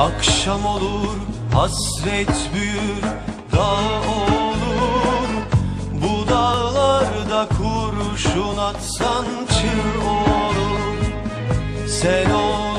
Akşam olur, hasret büyür, dağ olur. Bu dağlarda kurşun atsan çığ olur. Sen ol